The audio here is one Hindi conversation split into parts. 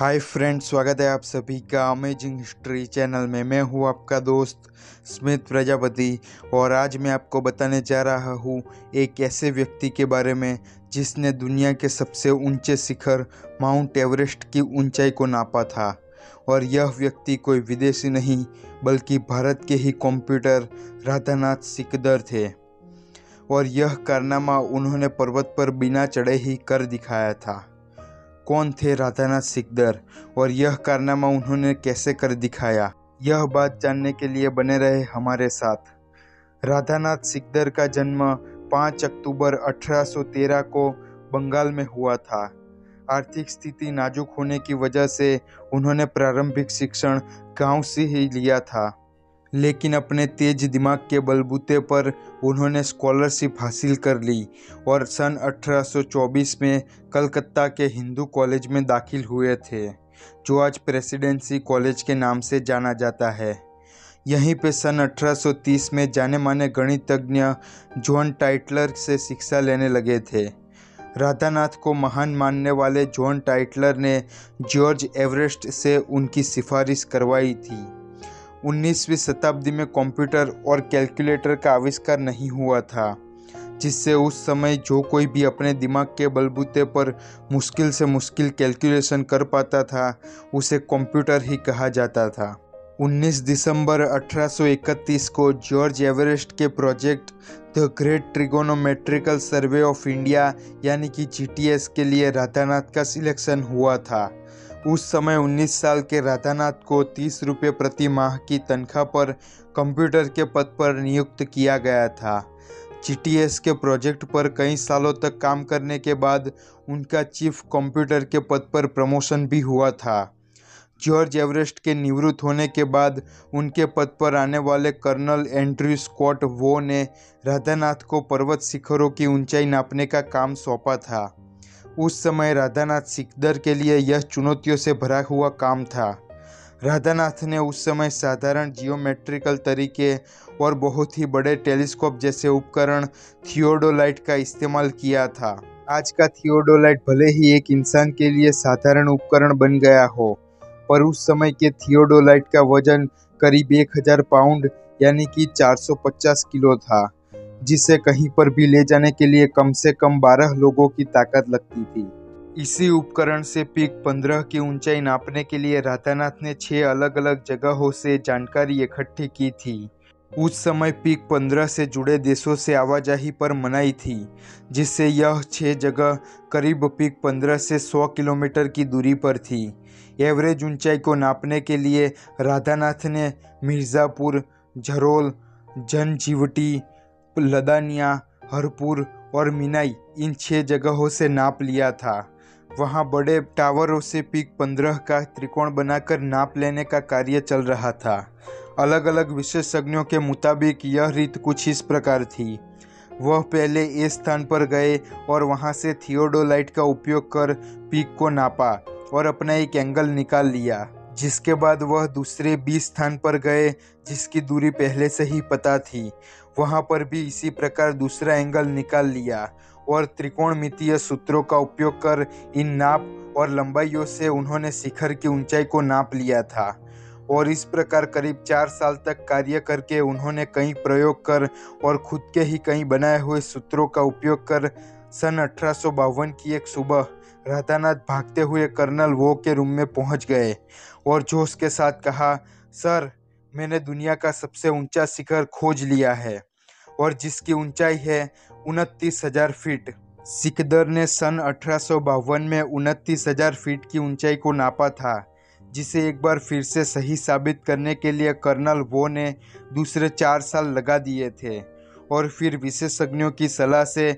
हाय फ्रेंड्स, स्वागत है आप सभी का अमेजिंग हिस्ट्री चैनल में। मैं हूं आपका दोस्त स्मिथ प्रजापति और आज मैं आपको बताने जा रहा हूं एक ऐसे व्यक्ति के बारे में जिसने दुनिया के सबसे ऊंचे शिखर माउंट एवरेस्ट की ऊंचाई को नापा था। और यह व्यक्ति कोई विदेशी नहीं बल्कि भारत के ही कंप्यूटर राधानाथ सिकदर थे। और यह कारनामा उन्होंने पर्वत पर बिना चढ़े ही कर दिखाया था। कौन थे राधानाथ सिकदर और यह कारनामा उन्होंने कैसे कर दिखाया, यह बात जानने के लिए बने रहे हमारे साथ। राधानाथ सिकदर का जन्म 5 अक्टूबर 1813 को बंगाल में हुआ था। आर्थिक स्थिति नाजुक होने की वजह से उन्होंने प्रारंभिक शिक्षण गांव से ही लिया था, लेकिन अपने तेज दिमाग के बलबूते पर उन्होंने स्कॉलरशिप हासिल कर ली और सन 1824 में कलकत्ता के हिंदू कॉलेज में दाखिल हुए थे, जो आज प्रेसिडेंसी कॉलेज के नाम से जाना जाता है। यहीं पे सन 1830 में जाने माने गणितज्ञ जॉन टाइटलर से शिक्षा लेने लगे थे। राधानाथ को महान मानने वाले जॉन टाइटलर ने जॉर्ज एवरेस्ट से उनकी सिफारिश करवाई थी। 19वीं शताब्दी में कंप्यूटर और कैलकुलेटर का आविष्कार नहीं हुआ था, जिससे उस समय जो कोई भी अपने दिमाग के बलबूते पर मुश्किल से मुश्किल कैलकुलेशन कर पाता था उसे कंप्यूटर ही कहा जाता था। 19 दिसंबर 1831 को जॉर्ज एवरेस्ट के project the great trigonometrical survey of India यानी कि GTS के लिए राधानाथ का सिलेक्शन हुआ था। उस समय 19 साल के राधानाथ को 30 रुपये प्रति माह की तनख्वाह पर कंप्यूटर के पद पर नियुक्त किया गया था। GTS के प्रोजेक्ट पर कई सालों तक काम करने के बाद उनका चीफ कंप्यूटर के पद पर प्रमोशन भी हुआ था। जॉर्ज एवरेस्ट के निवृत्त होने के बाद उनके पद पर आने वाले कर्नल एंड्रयू स्कॉट वो ने राधानाथ को पर्वत शिखरों की ऊंचाई नापने का काम सौंपा था। उस समय राधानाथ सिकदर के लिए यह चुनौतियों से भरा हुआ काम था। राधानाथ ने उस समय साधारण जियोमेट्रिकल तरीके और बहुत ही बड़े टेलीस्कोप जैसे उपकरण थियोडोलाइट का इस्तेमाल किया था। आज का थियोडोलाइट भले ही एक इंसान के लिए साधारण उपकरण बन गया हो, पर उस समय के थियोडोलाइट का वजन करीब 1000 पाउंड यानी कि 450 किलो था, जिसे कहीं पर भी ले जाने के लिए कम से कम 12 लोगों की ताकत लगती थी। इसी उपकरण से पीक 15 की ऊंचाई नापने के लिए राधानाथ ने 6 अलग अलग जगहों से जानकारी इकट्ठी की थी। उस समय पीक 15 से जुड़े देशों से आवाजाही पर मनाही थी, जिससे यह 6 जगह करीब पीक 15 से 100 किलोमीटर की दूरी पर थी। एवरेज ऊंचाई को नापने के लिए राधानाथ ने मिर्ज़ापुर, झरोल, जनजीवटी, लदानिया, हरपुर और मिनाई इन 6 जगहों से नाप लिया था। वहां बड़े टावरों से पीक 15 का त्रिकोण बनाकर नाप लेने का कार्य चल रहा था। अलग अलग विशेषज्ञों के मुताबिक यह रीत कुछ इस प्रकार थी। वह पहले ए स्थान पर गए और वहां से थियोडोलाइट का उपयोग कर पीक को नापा और अपना एक एंगल निकाल लिया, जिसके बाद वह दूसरे बी स्थान पर गए जिसकी दूरी पहले से ही पता थी। वहां पर भी इसी प्रकार दूसरा एंगल निकाल लिया और त्रिकोणमितीय सूत्रों का उपयोग कर इन नाप और लंबाइयों से उन्होंने शिखर की ऊंचाई को नाप लिया था। और इस प्रकार करीब 4 साल तक कार्य करके उन्होंने कई प्रयोग कर और खुद के ही कई बनाए हुए सूत्रों का उपयोग कर सन 1852 की एक सुबह राधानाथ भागते हुए कर्नल वो के रूम में पहुंच गए और जोश के साथ कहा, सर, मैंने दुनिया का सबसे ऊंचा शिखर खोज लिया है और जिसकी ऊंचाई है 29,000 फीट। सिकदर ने सन 1852 में 29,000 फीट की ऊंचाई को नापा था, जिसे एक बार फिर से सही साबित करने के लिए कर्नल वो ने दूसरे 4 साल लगा दिए थे और फिर विशेषज्ञों की सलाह से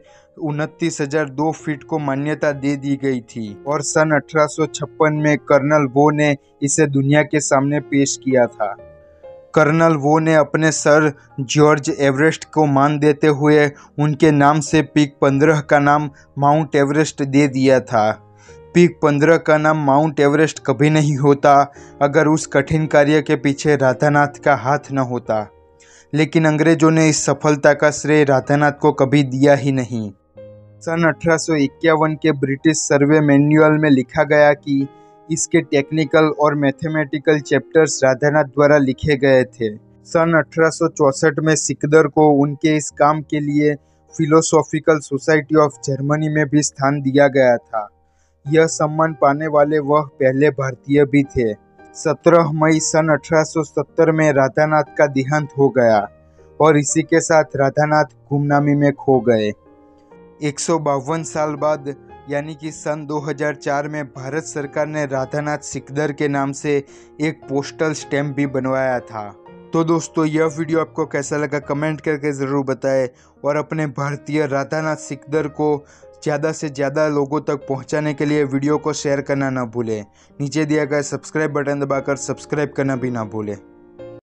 29,002 फीट को मान्यता दे दी गई थी और सन 1856 में कर्नल वो ने इसे दुनिया के सामने पेश किया था। कर्नल वो ने अपने सर जॉर्ज एवरेस्ट को मान देते हुए उनके नाम से पीक 15 का नाम माउंट एवरेस्ट दे दिया था। पीक 15 का नाम माउंट एवरेस्ट कभी नहीं होता अगर उस कठिन कार्य के पीछे राधानाथ का हाथ न होता, लेकिन अंग्रेजों ने इस सफलता का श्रेय राधानाथ को कभी दिया ही नहीं। सन 1851 के ब्रिटिश सर्वे मैन्युअल में लिखा गया कि इसके टेक्निकल और मैथमेटिकल चैप्टर्स राधानाथ द्वारा लिखे गए थे। सन 1864 में सिकंदर को उनके इस काम के लिए फिलोसॉफिकल सोसाइटी ऑफ जर्मनी में भी स्थान दिया गया था। यह सम्मान पाने वाले वह पहले भारतीय भी थे। 17 मई सन 1870 में राधानाथ का देहांत हो गया और इसी के साथ राधानाथ गुमनामी में खो गए। 152 साल बाद यानी कि सन 2004 में भारत सरकार ने राधानाथ सिकंदर के नाम से एक पोस्टल स्टैम्प भी बनवाया था। तो दोस्तों, यह वीडियो आपको कैसा लगा कमेंट करके ज़रूर बताएं और अपने भारतीय राधानाथ सिकंदर को ज़्यादा से ज़्यादा लोगों तक पहुंचाने के लिए वीडियो को शेयर करना ना भूलें। नीचे दिया गया सब्सक्राइब बटन दबाकर सब्सक्राइब करना भी ना भूलें।